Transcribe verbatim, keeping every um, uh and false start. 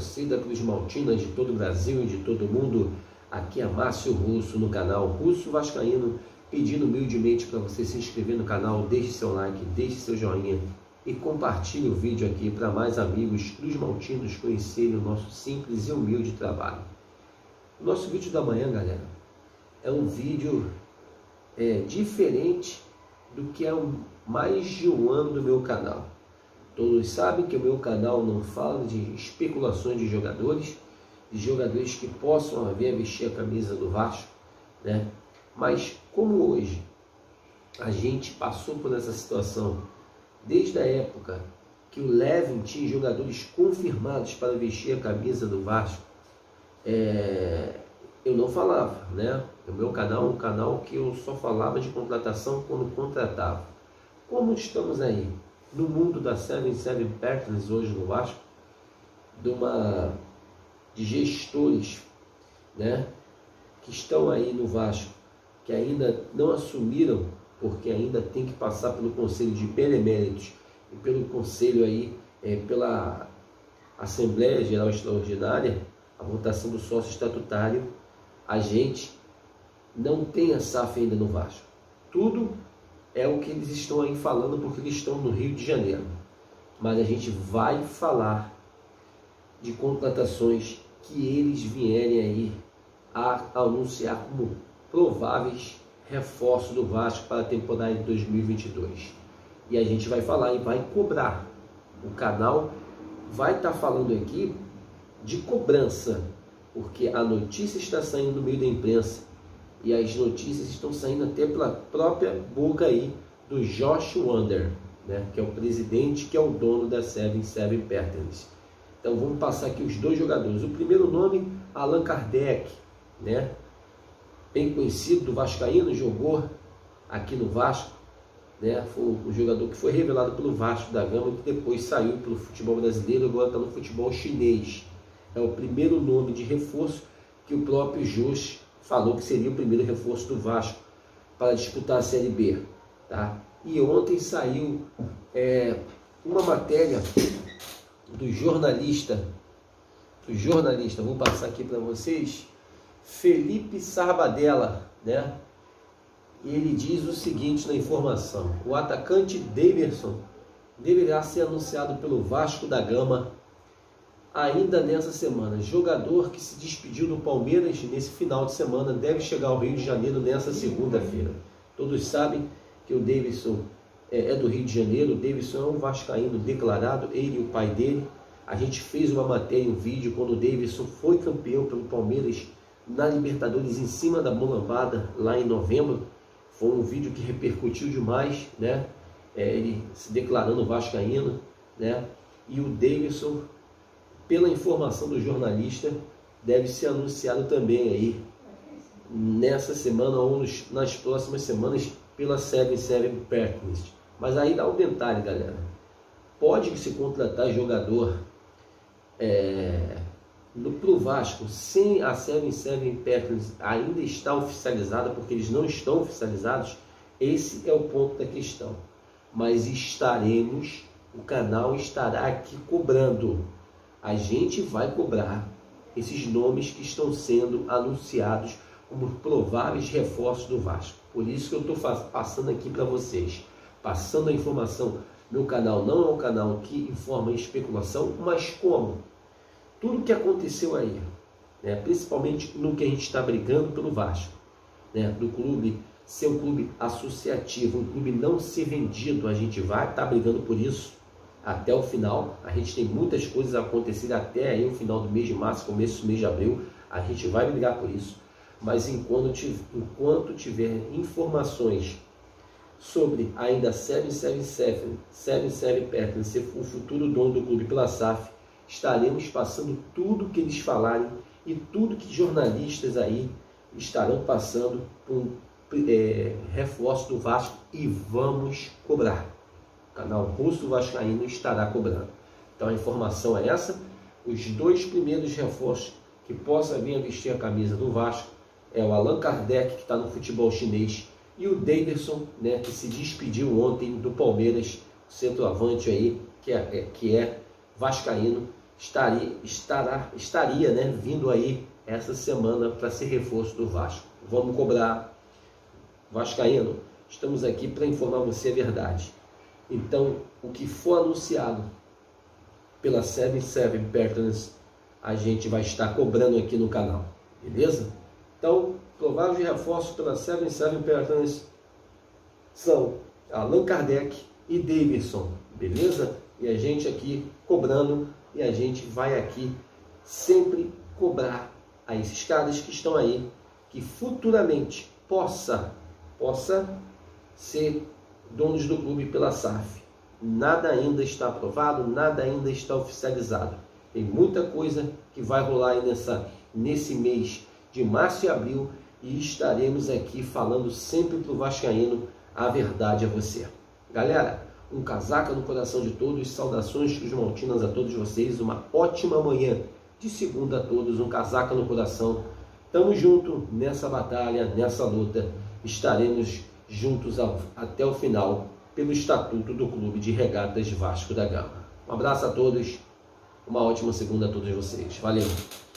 torcida Cruz Maltina de todo o Brasil e de todo o mundo. Aqui é Márcio Russo no canal Russo Vascaíno, pedindo humildemente para você se inscrever no canal, deixe seu like, deixe seu joinha e compartilhe o vídeo aqui para mais amigos Cruz Maltinos conhecerem o nosso simples e humilde trabalho. O nosso vídeo da manhã, galera, é um vídeo é, diferente do que é um, mais de um ano do meu canal. Todos sabem que o meu canal não fala de especulações de jogadores, de jogadores que possam vir a vestir a camisa do Vasco, né? Mas como hoje a gente passou por essa situação, desde a época que o Levin tinha jogadores confirmados para vestir a camisa do Vasco, é, eu não falava, né? O meu canal é um canal que eu só falava de contratação quando contratava. Como estamos aí no mundo da Seven Seven Partners hoje no Vasco, de uma de gestores, né, que estão aí no Vasco, que ainda não assumiram, porque ainda tem que passar pelo Conselho de Beneméritos e pelo Conselho aí, é, pela Assembleia Geral Extraordinária, a votação do sócio estatutário. A gente não tem a S A F ainda no Vasco. Tudo é o que eles estão aí falando, porque eles estão no Rio de Janeiro. Mas a gente vai falar de contratações que eles vierem aí a anunciar como prováveis reforços do Vasco para a temporada de dois mil e vinte e dois. E a gente vai falar e vai cobrar. O canal vai estar falando aqui de cobrança, porque a notícia está saindo no meio da imprensa e as notícias estão saindo até pela própria boca aí do Josh Wander, né, que é o presidente, que é o dono da Seven Seven Partners. Então vamos passar aqui os dois jogadores. O primeiro nome, Allan Kardec, né, bem conhecido do Vascaíno, jogou aqui no Vasco, né, foi o jogador que foi revelado pelo Vasco da Gama, que depois saiu pelo futebol brasileiro, agora está no futebol chinês. É o primeiro nome de reforço que o próprio Josh falou que seria o primeiro reforço do Vasco para disputar a Série B. Tá? E ontem saiu é, uma matéria do jornalista, do jornalista, vou passar aqui para vocês, Felipe Sarbadella, né? E ele diz o seguinte na informação: o atacante Daverson deverá ser anunciado pelo Vasco da Gama ainda nessa semana. Jogador que se despediu do Palmeiras nesse final de semana deve chegar ao Rio de Janeiro nessa segunda-feira. Todos sabem que o Daverson é, é do Rio de Janeiro. O Daverson é um vascaíno declarado, ele e o pai dele. A gente fez uma matéria, um vídeo, quando o Daverson foi campeão pelo Palmeiras na Libertadores em cima da Bolambada, lá em novembro. Foi um vídeo que repercutiu demais, né? É, ele se declarando vascaíno, né? E o Daverson, pela informação do jornalista, deve ser anunciado também aí nessa semana ou nos, nas próximas semanas pela Seven Seven Partners. Mas aí dá um detalhe, galera: pode se contratar jogador é, no pro Vasco sem a Seven Seven Partners ainda está oficializada, porque eles não estão oficializados. Esse é o ponto da questão. Mas estaremos, o canal estará aqui cobrando. A gente vai cobrar esses nomes que estão sendo anunciados como prováveis reforços do Vasco. Por isso que eu estou passando aqui para vocês, passando a informação. Meu canal não é um canal que informa em especulação, mas como tudo que aconteceu aí, né, principalmente no que a gente está brigando pelo Vasco, né, do clube ser um clube associativo, um clube não ser vendido, a gente vai estar tá brigando por isso até o final. A gente tem muitas coisas a acontecer até aí o final do mês de março, começo do mês de abril. A gente vai brigar por isso. Mas enquanto, enquanto tiver informações sobre ainda Seven Seven Seven, Seven Seven Partners ser o futuro dono do clube pela S A F, estaremos passando tudo que eles falarem e tudo que jornalistas aí estarão passando por é, reforço do Vasco, e vamos cobrar. O canal Russo Vascaíno estará cobrando. Então a informação é essa. Os dois primeiros reforços que possam vir a vestir a camisa do Vasco é o Allan Kardec, que está no futebol chinês, e o Daverson, né, que se despediu ontem do Palmeiras, centroavante aí, que é, é, que é vascaíno, estaria, estará, estaria né, vindo aí essa semana para ser reforço do Vasco. Vamos cobrar. Vascaíno, estamos aqui para informar você a verdade. Então, o que for anunciado pela sete sete Partners, a gente vai estar cobrando aqui no canal, beleza? Então, prováveis reforços pela sete sete Partners são Allan Kardec e Davidson, beleza? E a gente aqui cobrando, e a gente vai aqui sempre cobrar a esses caras que estão aí, que futuramente possa, possa ser donos do clube pela S A F. Nada ainda está aprovado, nada ainda está oficializado. Tem muita coisa que vai rolar aí nessa, nesse mês de março e abril, e estaremos aqui falando sempre para o vascaíno a verdade a você. Galera, um casaca no coração de todos, saudações cruzmaltinas a todos vocês, uma ótima manhã de segunda a todos, um casaca no coração. Tamo junto nessa batalha, nessa luta, estaremos juntos ao, até o final, pelo Estatuto do Clube de Regatas Vasco da Gama. Um abraço a todos, uma ótima segunda a todos vocês. Valeu!